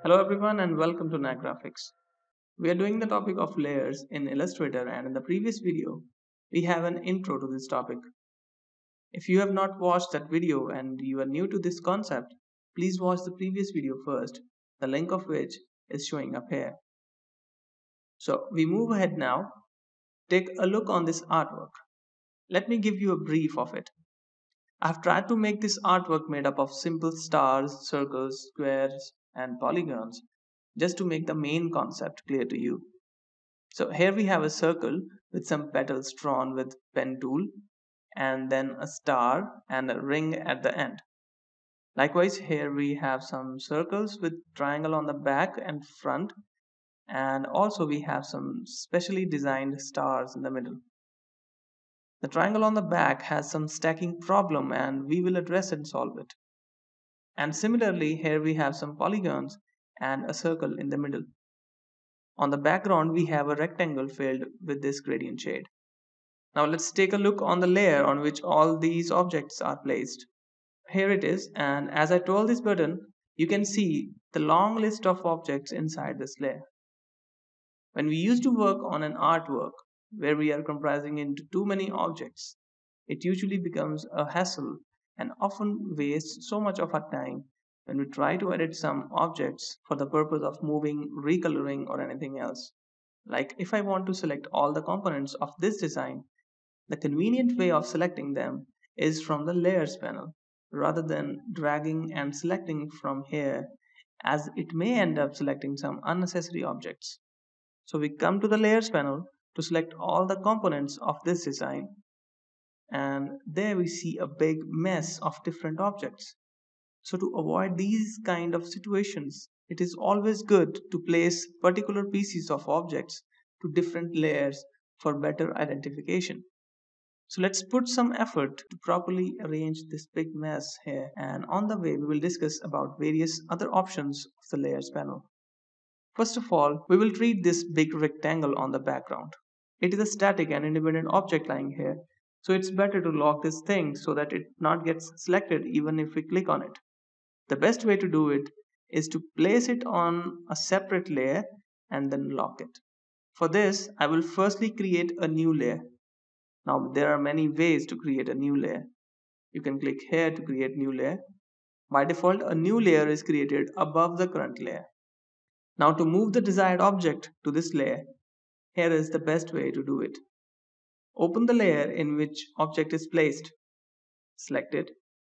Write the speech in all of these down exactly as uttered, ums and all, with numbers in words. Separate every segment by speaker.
Speaker 1: Hello everyone and welcome to Knack Graphics. We are doing the topic of layers in Illustrator, and in the previous video we have an intro to this topic. If you have not watched that video and you are new to this concept, please watch the previous video first, the link of which is showing up here. So we move ahead now. Take a look on this artwork. Let me give you a brief of it. I've tried to make this artwork made up of simple stars, circles, squares and polygons just to make the main concept clear to you. So here we have a circle with some petals drawn with pen tool, and then a star and a ring at the end. Likewise, here we have some circles with triangle on the back and front, and also we have some specially designed stars in the middle. The triangle on the back has some stacking problem, and we will address and solve it. And similarly, here we have some polygons and a circle in the middle. On the background, we have a rectangle filled with this gradient shade. Now let's take a look on the layer on which all these objects are placed. Here it is, and as I told this button, you can see the long list of objects inside this layer. When we used to work on an artwork where we are comprising into too many objects, it usually becomes a hassle and often wastes so much of our time when we try to edit some objects for the purpose of moving, recoloring or anything else. Like if I want to select all the components of this design, the convenient way of selecting them is from the layers panel rather than dragging and selecting from here, as it may end up selecting some unnecessary objects. So we come to the layers panel to select all the components of this design, and there we see a big mess of different objects. So to avoid these kind of situations, it is always good to place particular pieces of objects to different layers for better identification. So let's put some effort to properly arrange this big mess here, and on the way we will discuss about various other options of the layers panel. First of all, we will treat this big rectangle on the background. It is a static and independent object lying here, so it's better to lock this thing so that it not gets selected even if we click on it. The best way to do it is to place it on a separate layer and then lock it. For this, I will firstly create a new layer. Now there are many ways to create a new layer. You can click here to create new layer. By default, a new layer is created above the current layer. Now to move the desired object to this layer, here is the best way to do it. Open the layer in which object is placed. Select it.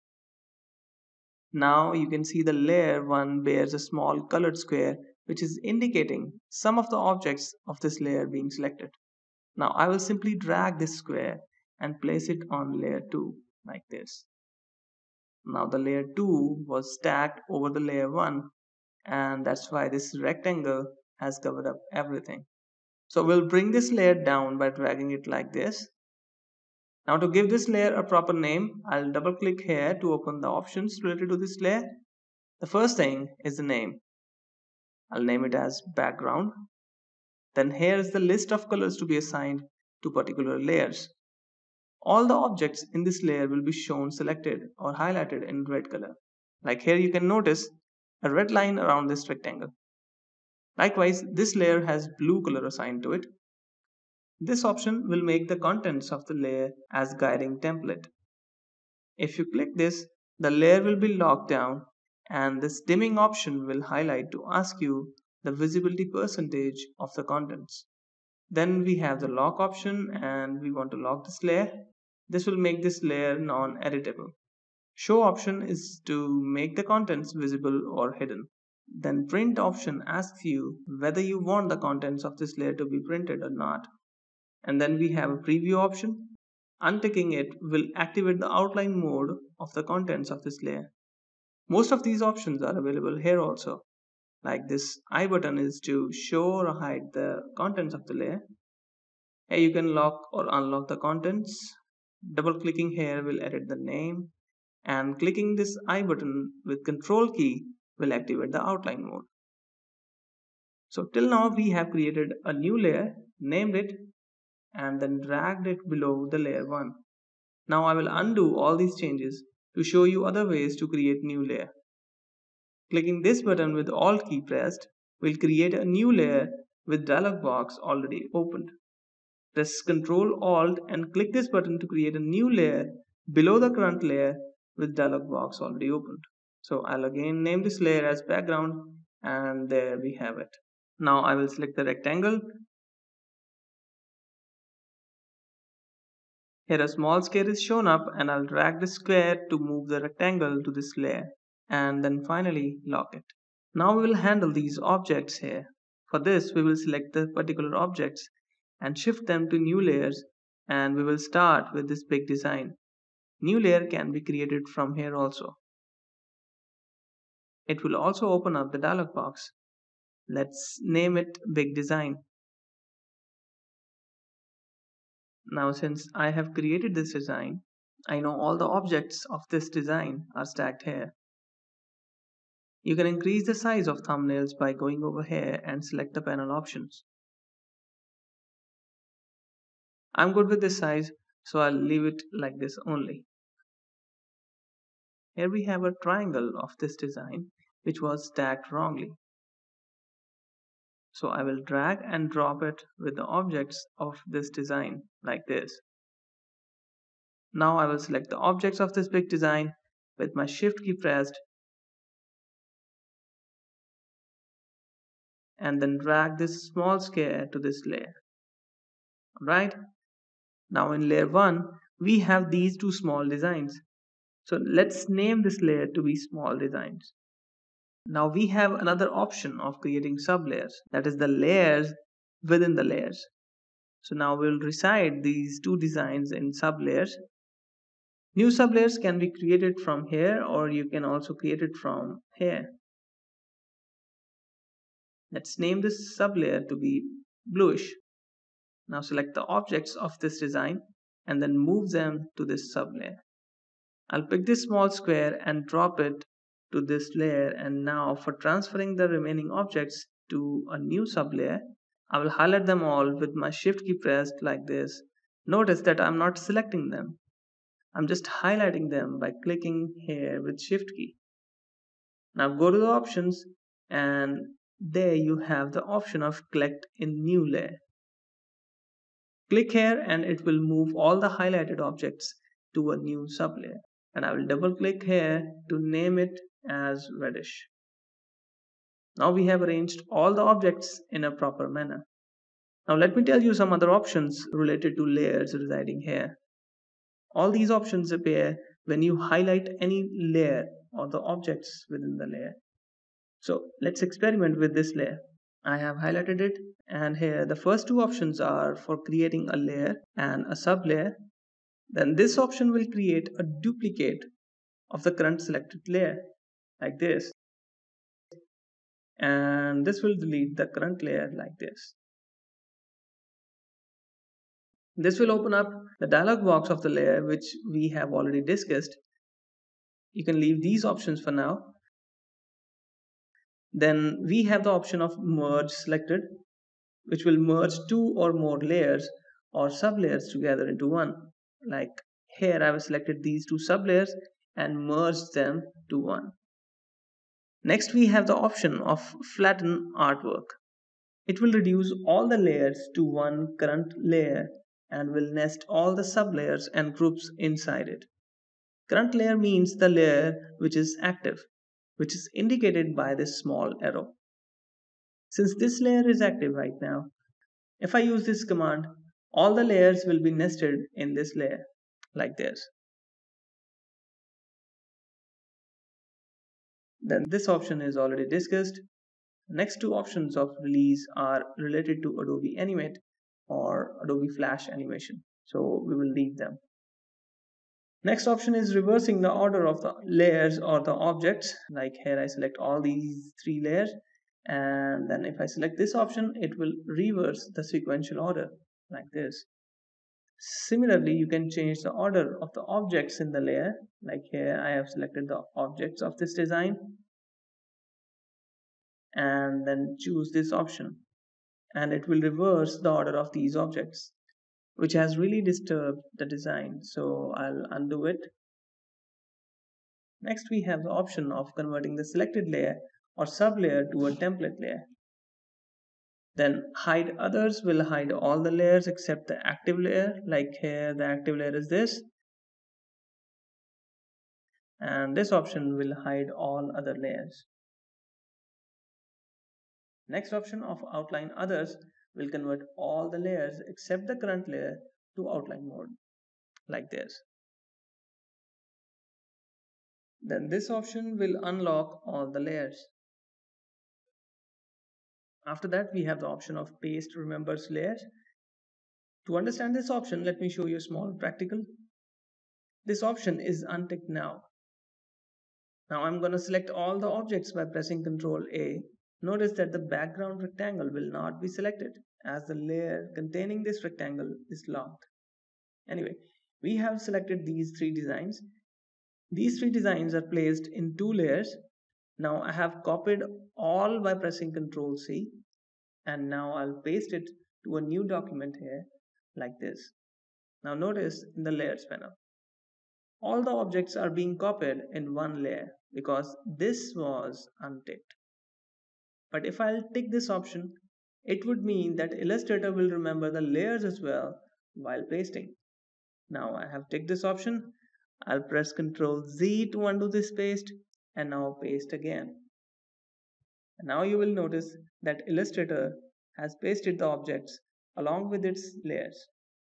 Speaker 1: Now you can see the layer one bears a small colored square which is indicating some of the objects of this layer being selected. Now I will simply drag this square and place it on layer two like this. Now the layer two was stacked over the layer one, and that's why this rectangle has covered up everything. So we'll bring this layer down by dragging it like this. Now to give this layer a proper name, I'll double click here to open the options related to this layer. The first thing is the name. I'll name it as background. Then here is the list of colors to be assigned to particular layers. All the objects in this layer will be shown selected or highlighted in red color. Like here you can notice a red line around this rectangle. Likewise, this layer has blue color assigned to it. This option will make the contents of the layer as guiding template. If you click this, the layer will be locked down, and this dimming option will highlight to ask you the visibility percentage of the contents. Then we have the lock option, and we want to lock this layer. This will make this layer non-editable. Show option is to make the contents visible or hidden. Then print option asks you whether you want the contents of this layer to be printed or not. And then we have a preview option. Unticking it will activate the outline mode of the contents of this layer. Most of these options are available here also. Like this I button is to show or hide the contents of the layer. Here you can lock or unlock the contents. Double clicking here will edit the name, and clicking this I button with control key will activate the outline mode. So till now we have created a new layer, named it, and then dragged it below the layer one. Now I will undo all these changes to show you other ways to create new layer. Clicking this button with Alt key pressed will create a new layer with dialog box already opened. Press Ctrl Alt and click this button to create a new layer below the current layer with dialog box already opened. So I'll again name this layer as background, and there we have it. Now I will select the rectangle. Here a small square is shown up, and I'll drag the square to move the rectangle to this layer, and then finally lock it. Now we will handle these objects here. For this we will select the particular objects and shift them to new layers, and we will start with this big design. New layer can be created from here also. It will also open up the dialog box. Let's name it big design. Now since I have created this design, I know all the objects of this design are stacked here. You can increase the size of thumbnails by going over here and select the panel options. I'm good with this size, so I'll leave it like this only. Here we have a triangle of this design which was stacked wrongly. So I will drag and drop it with the objects of this design like this. Now I will select the objects of this big design with my shift key pressed and then drag this small square to this layer. Right? Now in layer one, we have these two small designs. So let's name this layer to be small designs. Now we have another option of creating sublayers, that is the layers within the layers. So now we'll reside these two designs in sublayers. New sublayers can be created from here, or you can also create it from here. Let's name this sublayer to be bluish. Now select the objects of this design and then move them to this sublayer. I'll pick this small square and drop it to this layer, and now for transferring the remaining objects to a new sublayer, I will highlight them all with my shift key pressed like this. Notice that I'm not selecting them. I'm just highlighting them by clicking here with shift key. Now go to the options, and there you have the option of collect in new layer. Click here and it will move all the highlighted objects to a new sublayer. And I will double click here to name it as reddish. Now we have arranged all the objects in a proper manner. Now let me tell you some other options related to layers residing here. All these options appear when you highlight any layer or the objects within the layer. So let's experiment with this layer. I have highlighted it, and here the first two options are for creating a layer and a sublayer. Then this option will create a duplicate of the current selected layer like this, and this will delete the current layer like this. This will open up the dialog box of the layer which we have already discussed. You can leave these options for now. Then we have the option of merge selected, which will merge two or more layers or sublayers together into one. Like here I have selected these two sublayers and merged them to one. Next we have the option of flatten artwork. It will reduce all the layers to one current layer and will nest all the sublayers and groups inside it. Current layer means the layer which is active, which is indicated by this small arrow. Since this layer is active right now, if I use this command, all the layers will be nested in this layer like this. Then this option is already discussed. Next two options of release are related to Adobe Animate or Adobe Flash Animation, so we will leave them. Next option is reversing the order of the layers or the objects. Like here I select all these three layers, and then if I select this option, it will reverse the sequential order like this. Similarly, you can change the order of the objects in the layer. Like here I have selected the objects of this design and then choose this option, and it will reverse the order of these objects, which has really disturbed the design. So I'll undo it. Next, we have the option of converting the selected layer or sublayer to a template layer. Then hide others will hide all the layers except the active layer. Like here, the active layer is this. And this option will hide all other layers. Next option of outline others will convert all the layers except the current layer to outline mode, like this. Then this option will unlock all the layers. After that, we have the option of paste remembers layers. To understand this option, let me show you a small practical. This option is unticked now. Now I'm going to select all the objects by pressing control A. Notice that the background rectangle will not be selected as the layer containing this rectangle is locked. Anyway, we have selected these three designs. These three designs are placed in two layers. Now I have copied all by pressing control C, and now I'll paste it to a new document here like this. Now notice in the layers panel, all the objects are being copied in one layer because this was unticked. But if I'll tick this option, it would mean that Illustrator will remember the layers as well while pasting. Now I have ticked this option. I'll press control Z to undo this paste and now paste again. And now you will notice that Illustrator has pasted the objects along with its layers.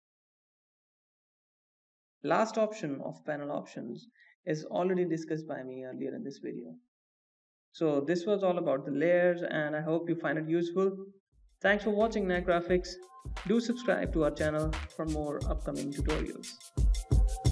Speaker 1: Last option of panel options is already discussed by me earlier in this video. So this was all about the layers, and I hope you find it useful. Thanks for watching Knack Graphics. Do subscribe to our channel for more upcoming tutorials.